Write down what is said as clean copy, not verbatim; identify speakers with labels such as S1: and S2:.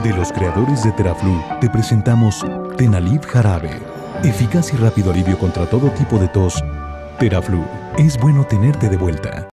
S1: De los creadores de Theraflu, te presentamos Tenalib Jarabe. Eficaz y rápido alivio contra todo tipo de tos. Theraflu, es bueno tenerte de vuelta.